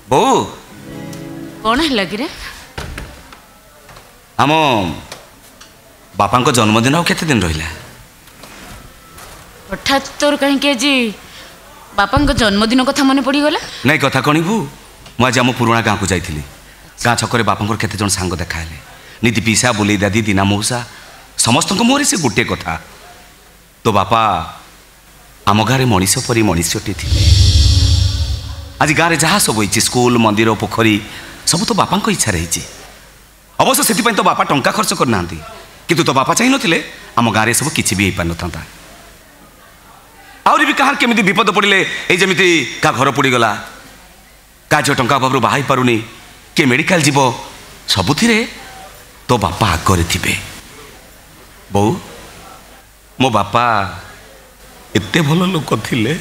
बो कौन है लगी रे? आम बापा जन्मदिन आउ केते दिन रहिला? हठात तोर कहीं आज बापा जन्मदिन कथा मन पड़गला? नहीं कथा कणबू मुझे आम पुराणा गाँव को जाइली। गाँ छक बापा केते जन सांग देखाले नीति पीसा बुले दादी दीना मौसा समस्त मुहर से गोटे कथा तो बापा आम गाँव मनीष परी मनीषटे थे। आज गाँव में जहाँ सब होती स्कूल मंदिर पोखरी सब तो बापा इच्छा रही। अवश्य से तो बापा टंका खर्च करना किंतु तो बापा चाहिए नथिले आम गाँव में सब किसी भी पार न था। आहरी भी कहार केमी विपद पड़े ये जमी क्या घर पोड़गला क्या झील टंका अभाव बाहर पारुनी किए मेडिकल जीव सबुथिरे तो बापा आगे थे। बो मो बापा एते भल लोक थिले।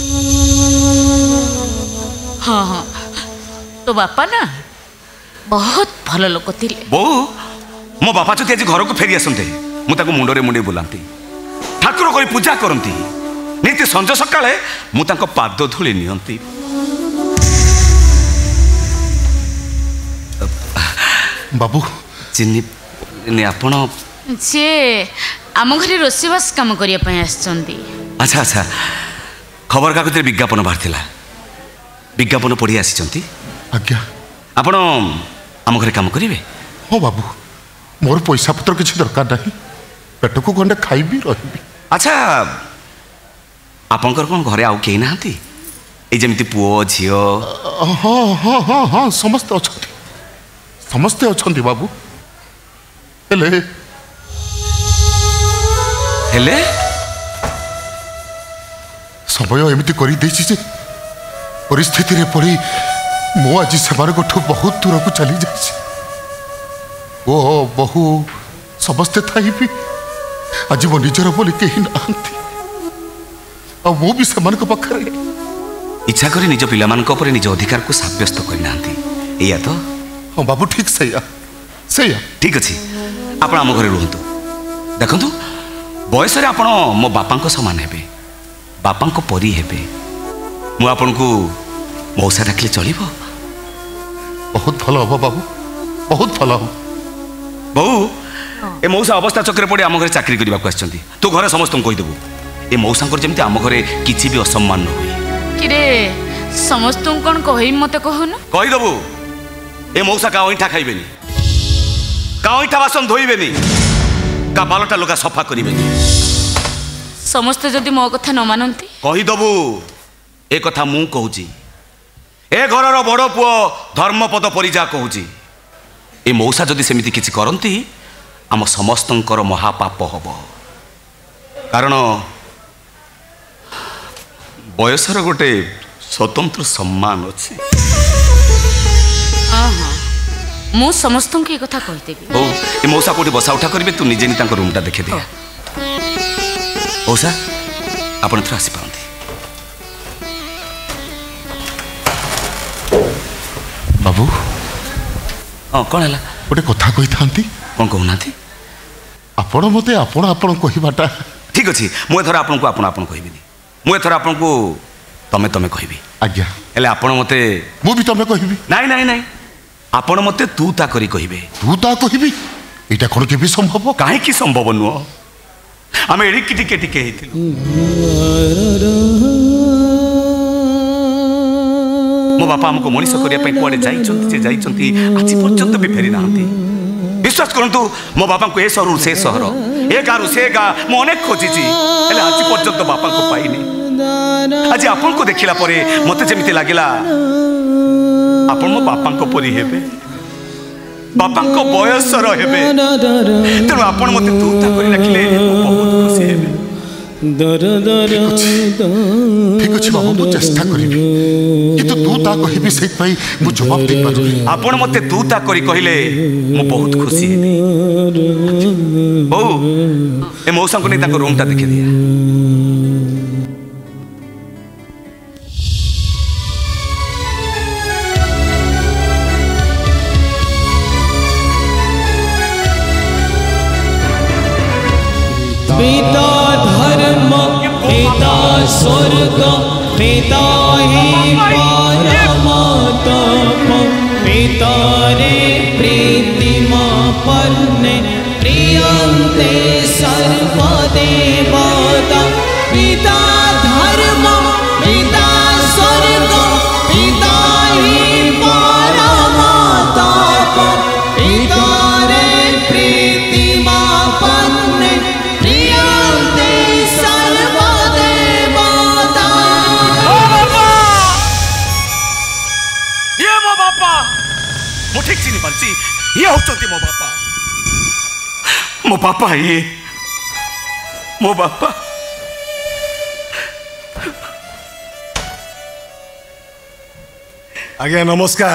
हाँ हाँ तो बापा ना बहुत भल लोक थिले। बो मो बापा जो आज घर को फेरी आसते मुझे मुंडे मुंडे बुलाती ठाकुर कोई पूजा करती नीति संज सकाळे मुझे पाद धूली नियंती। बाबू चिन्नी आपण सी आम घर रोषेबास कम करने अच्छा अच्छा खबर कागज विज्ञापन बाहर विज्ञापन पढ़ी आसी आज्ञा आपण आम घरे काम करेंगे? हाँ बाबू मोर पैसा पत्र किसी दरकार नहीं पेट को गंडे खाइबी रही। अच्छा आपंकर कौन घरे आउ कहीं ना जमी पुओ झी? हाँ हाँ हाँ हाँ समस्ते अच्छा समस्ते अच्छा बाबू हेले हेले समय एमती कर परिस्थिति रे पड़ी मु आज से बहुत दूर को चली जाइए। ओ बहु समस्ते थी भी आज मो निजर बोली कहीं नहांती मु भी से पाखे इच्छा करी निज पिला निज अधिकार को सब्यस्त करना या तो? हाँ बाबू ठीक सैया सैया ठीक अच्छे आप आम घरे रुहतु देखु बयस आप मो बापा सामान हे बापा परी हे मुझे को मौसा डाकिले चलो? बहुत भल हम बाबू बहुत भल हम। बहु ए मौसा अवस्था चक्र पड़े आम घर चाकरी करने को आसछंती तू घर समस्त कहीदेबू ए मौसा जमी आम घरे किसी भी असम्मान न हुए किरे समस्त कौन कह मत कहून कहीदेबू ए मौसा का अईठा खाइबेनी का अईठा बासन धोइबेनी का बालटा लगा सफा करेंगे समस्ते जदि मो कथा न मानती कहीदेबू ए कथा मु कहूची ए घरर बड़ पुओ धर्मपद परिजा कहूची ए मौसा जदि सेमिति किछि करंती आम समस्तंकर महापाप हब कारण बयसर गोटे स्वतंत्र सम्मान अच्छी। हाँ हाँ मु समस्त को कथा कहीदेवी। हो ए मौसा कोठी बसा उठा करेंगे तू निजे नी रूमटा देखे दिया। मौसा आपण थोड़ा आसी पारती। बाबू हाँ कौन है गोटे कथा कही था कौन कहूना आपण मते आपण आपण कहबाटा ठीक अच्छे मुझे आपन को आपण आपण कहबी मुझे आपन को तमे तमे कहबी आज्ञा हेले आपण मते मु भी तमे कहबी नहीं नहीं नहीं आपण मते तू ता करी कहबे तू ता कहबी एटा कोन के भी संभव काहे की संभव नुह आमे एडिक टिके टिके हेतिलु मो बापा हमको मनीष करने कुआड़े जाइछंती आज पर्यंत भी फेरी ना विश्वास करंतु मो बापा को ए सहर से सहर ए गाँव से गाँ मु अनेक खोजी आज पर्यंत बापा को पाइनी आज आपन को देखला परे मते जेमिति लागिला आपन मो बापा को परी हेबे बापा को बयसर हेबे तेणु आपन मते तूता करी रखिले बहुत खुशी हेबे। ठीक अच्छे बाबू मु चेष्टा करी किंतु तू ता कहबी से पई मु जवाब दे पारबी आपण मते तू ता करी कहिले मु बहुत खुशी हेबी। ओ ए मौसा को नहीं ताको रूमटा देखे दिया। पिता धर्म पिता स्वर्ग पिता ही परमात्मा मु ठीक चिनी पारसी ये होचंती मो बापा ये मो बापा। आज्ञा नमस्कार।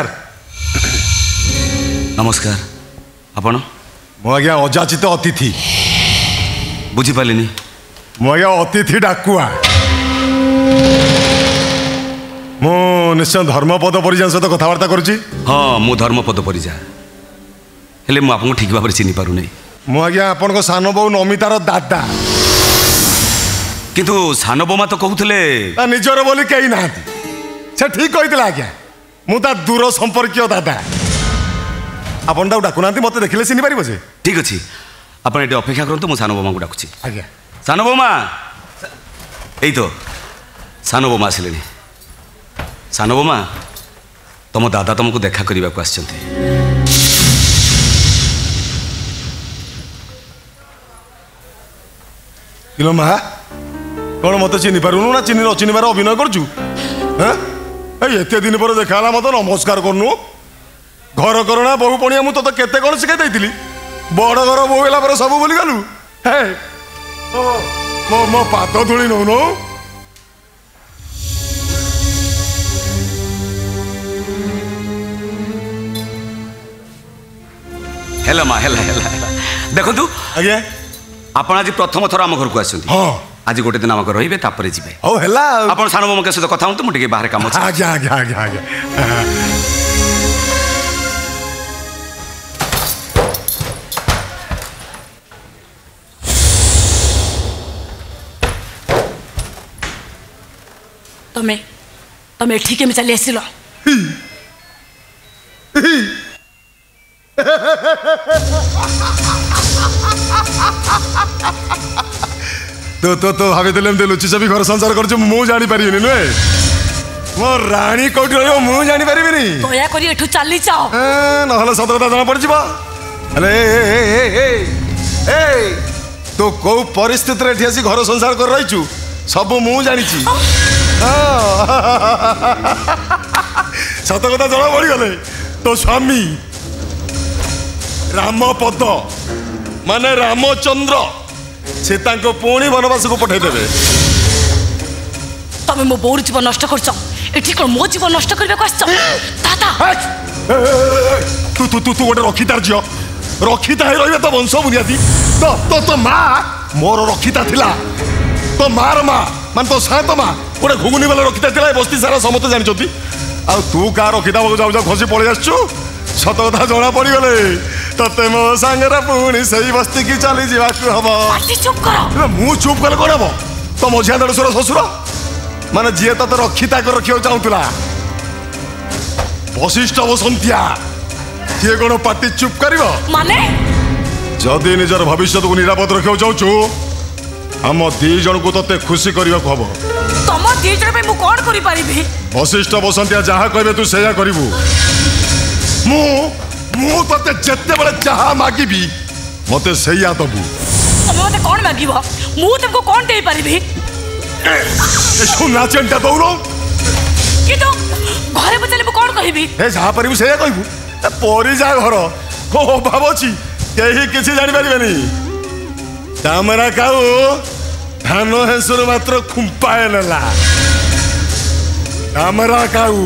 नमस्कार। आपण मु आज्ञा अजाचित अतिथि बुझी पालिनी। मु आज्ञा अतिथि डाकुआ मु निश्चय धर्मपद परिजा सहित कथबार्ता करुची। हाँ मु धर्मपद परिजा हेले मु आपको ठीक भाव चिनी पारु नहीं। मु आज्ञा आपण सान बो नमितार दादा किंतु सान बोमा तो कहूले निजर बोली कही ना से ठीक कही आज्ञा मु ता दूर संपर्क दादा आपन डाकुना मत देखिले चिनी पार से। ठीक अच्छे आप ये अपेक्षा करूँ मु सान बोमा को डाकुची। आज्ञा सान बोमा यही तो सान बोमा आसिले सान बोमा तुम दादा तुमको देखा करने को आसछन्ति। किलो मा कौन मत चिनी पारुनु ना चिनी चिनिबार अभिनय करछु एते दिन पर देखा मत नमस्कार करनु घर करना बहु पणिया मु तो केते कौन शिखाई देइतिली बड़ घर बहु होला पर सब बोली गलु हे मो मो पाद धूली नौ नो हेला मा हेला हेला देखो आज्ञा आप आज प्रथम थर आम घर को आसछन्ति। हाँ आज गोटे दिन आम घर रहिबे तापर जिबे। ओ हेला आपण सान बोमा के सहित कथा हुंतु मुटे बाहर काम अछि। आज्ञा आज्ञा आज्ञा आज्ञा तमे तमे ठीक है चली आसिल तो भाभी लुचि छवि घर संसार कर जानी पारि नुहे मो राणी कौटी रही मु जानी पारि दया करी एठू चली जाओ ना सत कथा जना पड़ अरे तो कौ परिस्थिति एठी आसी घर संसार कर रही सब मु जानी सत कथा जना पड़ गले तो स्वामी रामपद माने रामचंद्र से पुणी वनवास को पठे देवे। तमे मो बोर जीवन नष्ट करछ एठी कोन मो जीवन नष्ट करबे को आछछ दादा तू तू तू तू गोटे रखितार झियो रखिता है रहिबे तो वंश बुनियादी तो तो तो मां मोर रखिता थिला तो मार मां मान तो सात मां गोटे घुगुनी वाला रखिता थिला बस्ती सारा समस्त जानि छथि आ तू का रखिता जाऊ जाऊ खसी पळे आछछु सत कथा जना पड़ी गले तते मो सांगरा पुणी सही बस्ती की चली जावाक हम चुप करो मु चुप कले कोन हम तो मझिया देढ़सुर ससुर माने जी तो रखिता कर रखियो चाहूला वशिष्ठ बसंतिया सी कौन पार्टी चुप कर माने जदि निजर भविष्य को निरापद रखियो चाहू हम दी जन को तते खुशी करने को हम तुम दी जन पे मु कोन करि परिबी वशिष्ठ बसंतिया जहा कहबे तू सेया करिवु मु तते जत्ते बड़े जहा मागिबी मते सैया दबु तुम मते कोन मागिबो मु तुमको कोन दे परिबी सुना चंटा दौरो कि तो घरे पचले मु कोन कहिबी ए जहा परिबु सैया कहबु परी जा घर हो भाबोची केही किछि जानि परिबेनी तामरा काऊ धान हेसुर मात्र खुंपाए नला तामरा काऊ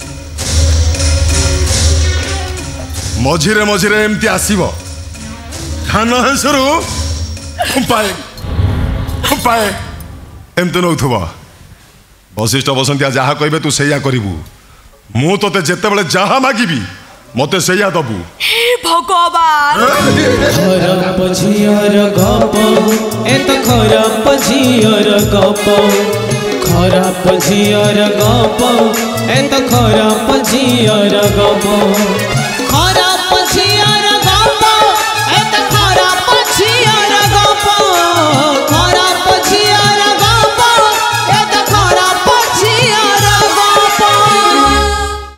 मझिरे मझिरे एमती आसीबो धान हेसुरु खुंपाए खुंपाए एमती नौथुबो वशिष्ठ बसंतिया जहा कहबे तू सैया करिवु मु तते जेते बेले जहा मागिबी मते सैया दबु हे भगवान खराब झियर गप एत खराब झियर गप खराब झियर गप एत खराब झियर गप